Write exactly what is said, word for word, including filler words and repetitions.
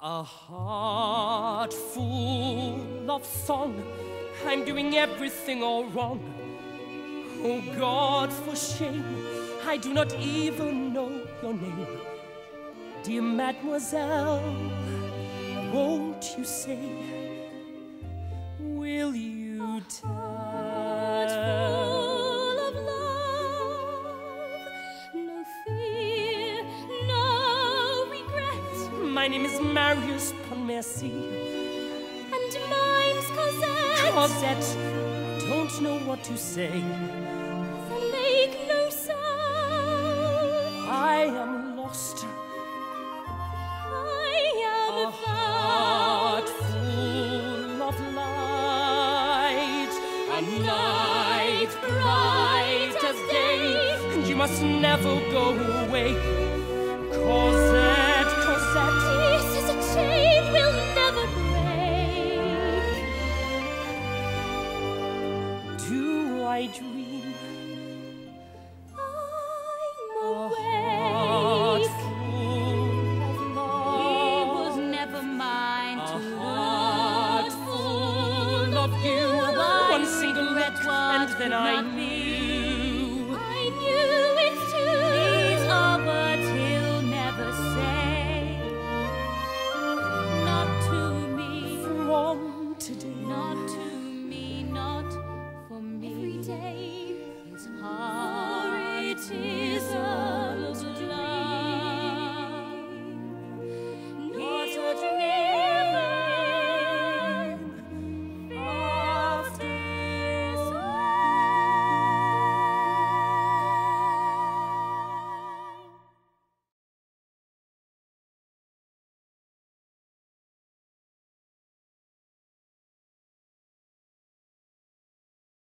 A heart full of song, I'm doing everything all wrong. Oh God, for shame, I do not even know your name. Dear mademoiselle, won't you say, will you tell? Full of love, no fear, no regret. My name is Marius Ponmercy. And mine's Cosette. Cosette, I don't know what to say. Then make no sound. I am lost. I am A heart full of light, a night bright as day, and you must never go away. Cosette, Cosette, This is a chain we'll never break. do I dream? I'm A awake. heart full of He love, was never mine a to heart lose. full of you. I One single look, regret what and then could I not be.